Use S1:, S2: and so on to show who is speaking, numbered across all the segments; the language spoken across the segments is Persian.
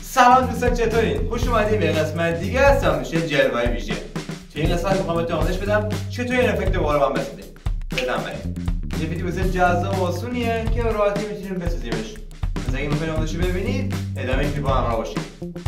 S1: سلام دوستان، چطورین؟ خوش اومدید به قسمت دیگه از سامانش جلوه ویژه. توی این قسمت میخوام بهتون آموزش بدم چطور این افکت بالا من بسازیم. بزن بریم. یه ویدیو بسیار جذاب و آسونیه که به راحتی میتونیم بسازیمش. پس اگه میخواین آموزش ببینید، ادامه این کلیپ با همراه باشید.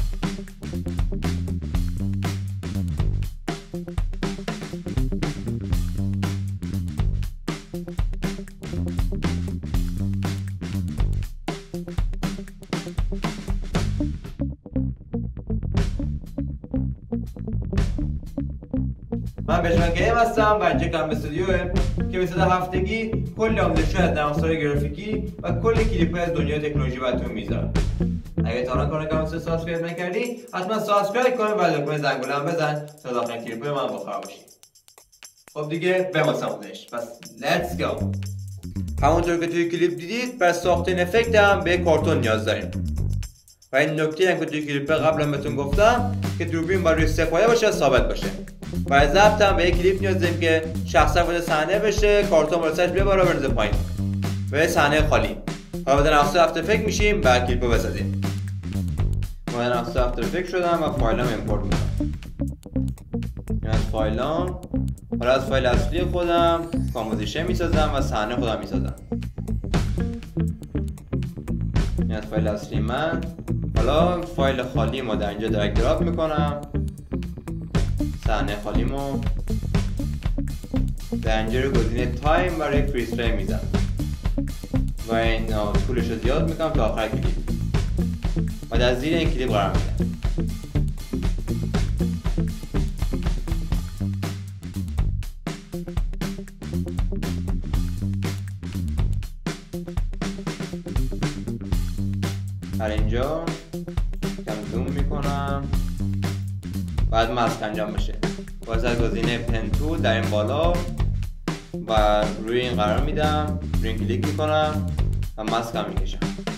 S1: من بجمن گیم هستم و اینجا کام استودیوه که به صورت هفتگی کل آموزش از نرم افزار گرافیکی و کل کلیپ از دنیای تکنولوژی براتون میذارم. اگه تا الان کانال سابسکرایب نکردی حتما سابسکرایب کن و لایک زنگوله هم بزن تا داخل کلیپ من بخور باشی. خب دیگه بریم آموزش. پس let's go. همونطور که توی کلیپ دیدید برای ساختن افکت هم به کارتون نیاز داریم. و این نکته هم که توی کلیپ قبلا بهتون گفتم که دوربین باید روی سه باشه، ثابت باشه. برای ضبط هم به یک کلیپ نیاز داریم که شخصا وارد صحنه بشه، کارتون بالا سرش ببره بندازه پایین و صحنه خالی. حالا بعد نقص افتر افکت میشیم بعد کلیپو بسازیم. من نقص افتر افکت شدم و فایلام ایمپورت میکنم. از فایلام حالا از فایل اصلی خودم کامپوزیشن میسازم و صحنه خودم میسازم. این از فایل اصلی من. حالا فایل خالی ما در اینجا درگ دراپ میکنم. صحنه خالیمو در اینجا رو گزینه تایم برای فریز فریم میدم و این طولش رو زیاد میکنم تا آخر کلیپ و در زیر این کلیپ قرار میدم. هر اینجا کم زوم میکنم بعد ماسک انجام بشه. باز از گزینه پن تول در این بالا و روی این قرار میدم، روی این کلیک میکنم و ماسک هم میکشم.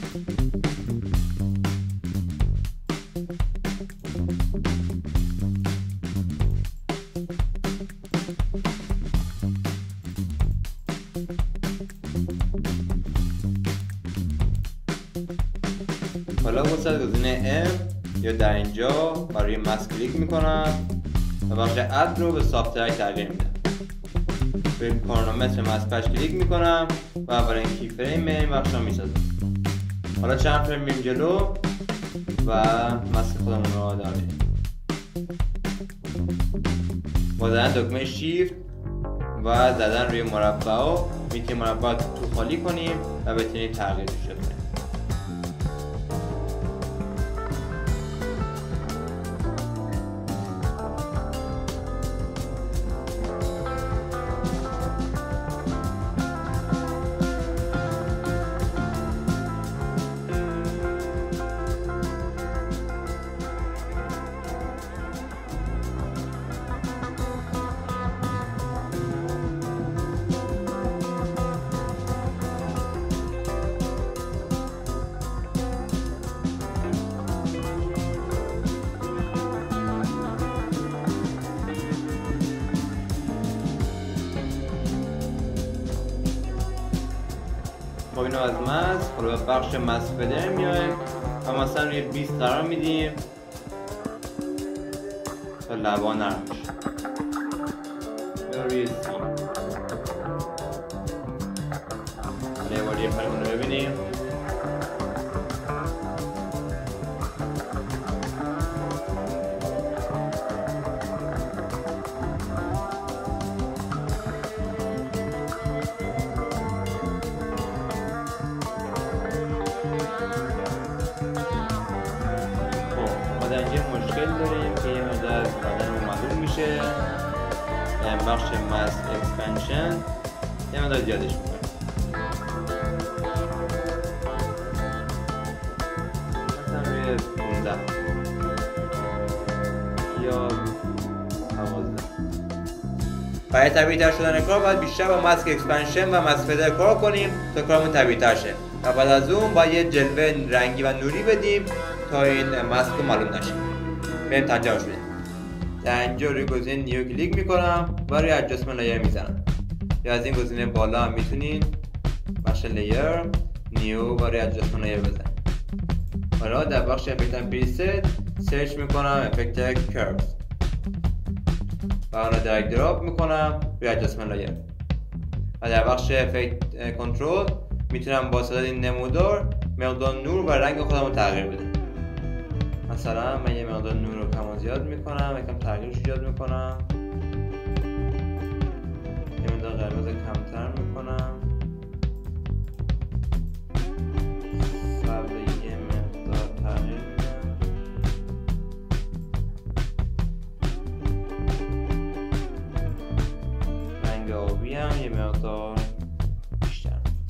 S1: حالا باز از گزینه M یا در اینجا برای ماسک کلیک میکنم و بخش اد رو به سافت‌ترک تغییر میدم. به کرونومتر ماسکش کلیک میکنم و برای این کی فریم این بخش رو میسازم. حالا چند فریم میریم جلو و ماسک خودمون رو ادامه میدیم. با زدن دکمه شیفت و زدن روی مربع میتونیم مربع تو خالی کنیم و بتونیم تغییرش بدیم. خب اینو از ماسک حالا به بخش ماسک فدر میایم و مثلا روی 20 قرار میدیم تا لبا نرم بشه یا روی 30. حالا یه بار یه فرمون رو ببینیم. اینجا مشکل داریم که یه مقدار از بدن معلوم میشه. این بخش ماسک اکسپنشن یه مقدار زیادش میکنه. مثلا روی 15 یا 12. برای طبیعی تر شدن کار باید بیشتر با ماسک اکسپنشن و ماسک فدر کار کنیم تا کارمون طبیعی تر شه و بعد از اون باید یه جلوه رنگی و نوری بدیم تا این ماسک معلوم نشه. بریم تنجامش بدیم. در اینجا روی گزینه نیو کلیک میکنم و روی ادجاستمنت لایر میزنم. یا از این گزینه بالا هم میتونین بخش لایر نیو و روی ادجاستمنت لایر بزنید. حالا در بخش افکت اند پریست سرچ میکنم افکت curves و آن را درگ دراپ میکنم روی ادجاستمنت لایر. و در بخش افکت کنترل میتونم با استفاده این نمودار مقدار نور و رنگ خودم رو تغییر بدم. مثلا من یه مقدار نور رو کم و زیاد میکنم، یکم تغییرش ایجاد میکنم، یه مقدار قرمز کمتر میکنم، سبز یه مقدار تغییر میدم، رنگ آبی هم یه مقدار بیشتر.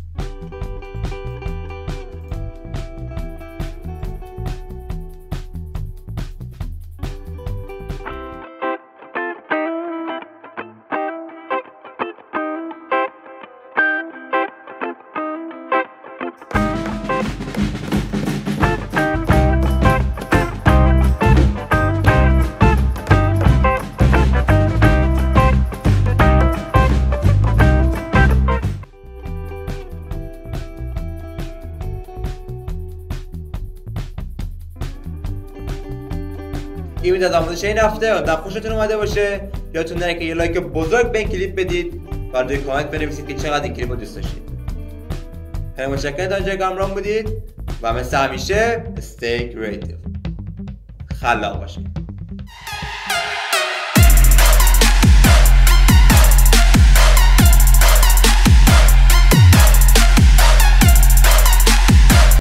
S1: این ویدیو آموزش این هفته و خوشتون اومده باشه. یادتون نره که یه لایک بزرگ به این کلیپ بدید و روی کامنت بنویسید که چقدر این کلیپ رو دوست داشتید. خیلی متشکرم تا اینجا همراهم بودید و مثل همیشه stay creative. خلاق باشید.